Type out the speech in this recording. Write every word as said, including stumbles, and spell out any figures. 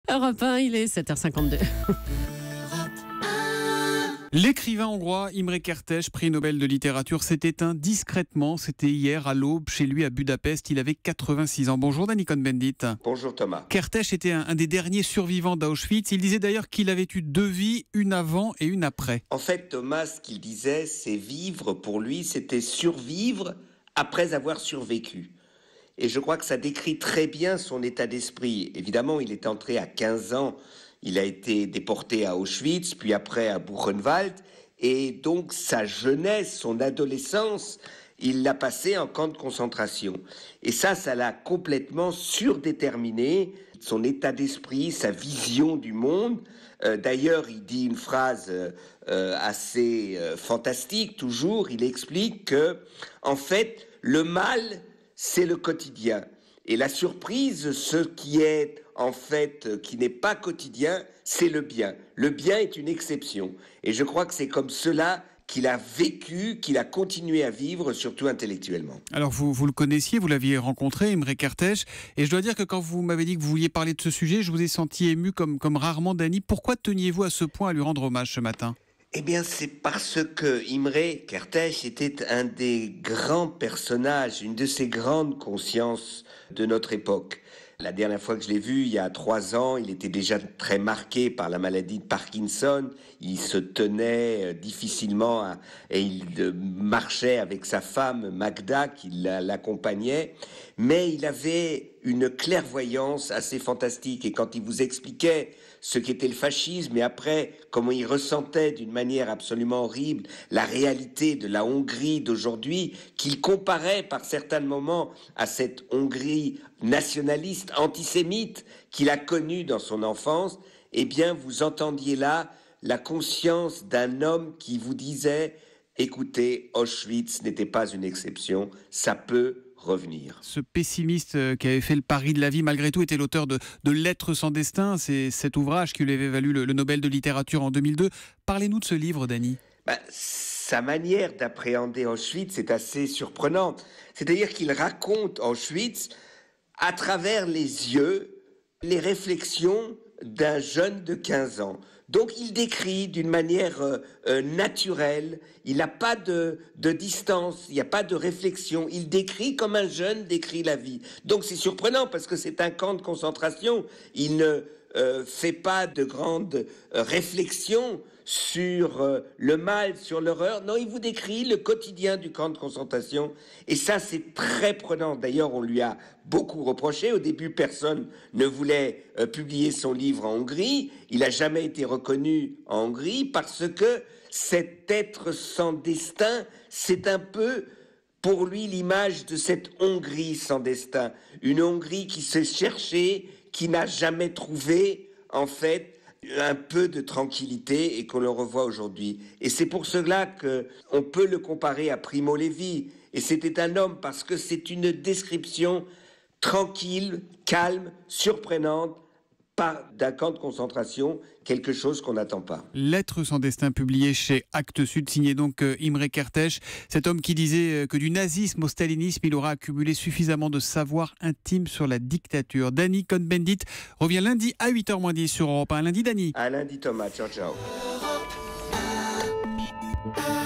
Europe un, il est sept heures cinquante-deux. L'écrivain hongrois Imre Kertész, prix Nobel de littérature, s'est éteint discrètement. C'était hier à l'aube, chez lui à Budapest. Il avait quatre-vingt-six ans. Bonjour Dani Cohn-Bendit. Bonjour Thomas. Kertész était un, un des derniers survivants d'Auschwitz. Il disait d'ailleurs qu'il avait eu deux vies, une avant et une après. En fait, Thomas, ce qu'il disait, c'est vivre. Pour lui, c'était survivre après avoir survécu. Et je crois que ça décrit très bien son état d'esprit. Évidemment, il est entré à quinze ans. Il a été déporté à Auschwitz, puis après à Buchenwald. Et donc, sa jeunesse, son adolescence, il l'a passé en camp de concentration. Et ça, ça l'a complètement surdéterminé. Son état d'esprit, sa vision du monde. Euh, d'ailleurs, il dit une phrase euh, assez euh, fantastique, toujours. Il explique que, en fait, le mal, c'est le quotidien. Et la surprise, ce qui est en fait, qui n'est pas quotidien, c'est le bien. Le bien est une exception. Et je crois que c'est comme cela qu'il a vécu, qu'il a continué à vivre, surtout intellectuellement. Alors vous, vous le connaissiez, vous l'aviez rencontré, Imre Kertész, et je dois dire que quand vous m'avez dit que vous vouliez parler de ce sujet, je vous ai senti ému comme, comme rarement, Dani. Pourquoi teniez-vous à ce point à lui rendre hommage ce matin ? Eh bien, c'est parce que Imre Kertész était un des grands personnages, une de ces grandes consciences de notre époque. La dernière fois que je l'ai vu, il y a trois ans, il était déjà très marqué par la maladie de Parkinson. Il se tenait difficilement à, et il marchait avec sa femme Magda qui l'accompagnait. Mais il avait une clairvoyance assez fantastique. Et quand il vous expliquait ce qu'était le fascisme et après comment il ressentait d'une manière absolument horrible la réalité de la Hongrie d'aujourd'hui, qu'il comparait par certains moments à cette Hongrie nationaliste, antisémite qu'il a connue dans son enfance, eh bien vous entendiez là la conscience d'un homme qui vous disait « Écoutez, Auschwitz n'était pas une exception, ça peut revenir ». Ce pessimiste qui avait fait le pari de la vie, malgré tout, était l'auteur de, de Lettres sans destin. C'est cet ouvrage qui lui avait valu le, le Nobel de littérature en deux mille deux. Parlez-nous de ce livre, Dani. Ben, sa manière d'appréhender Auschwitz est assez surprenante. C'est-à-dire qu'il raconte Auschwitz à travers les yeux, les réflexions d'un jeune de quinze ans. Donc il décrit d'une manière euh, euh, naturelle, il n'a pas de, de distance, il n'y a pas de réflexion, il décrit comme un jeune décrit la vie. Donc c'est surprenant parce que c'est un camp de concentration, il ne euh, fait pas de grandes euh, réflexions sur euh, le mal, sur l'horreur. Non, il vous décrit le quotidien du camp de concentration. Et ça, c'est très prenant. D'ailleurs, on lui a beaucoup reproché. Au début, personne ne voulait euh, publier son livre en Hongrie. Il n'a jamais été reconnu en Hongrie parce que cet être sans destin, c'est un peu pour lui l'image de cette Hongrie sans destin. Une Hongrie qui s'est cherchée, qui n'a jamais trouvé, en fait, un peu de tranquillité et qu'on le revoit aujourd'hui. Et c'est pour cela qu'on peut le comparer à Primo Levi. Et c'était un homme parce que c'est une description tranquille, calme, surprenante d'un camp de concentration, quelque chose qu'on n'attend pas. Lettres sans destin publié chez Actes Sud, signé donc Imre Kertész, cet homme qui disait que du nazisme au stalinisme, il aura accumulé suffisamment de savoir intime sur la dictature. Dani Cohn-Bendit revient lundi à huit heures moins dix sur Europe un. Lundi, Dani. À lundi, Thomas. Ciao, ciao.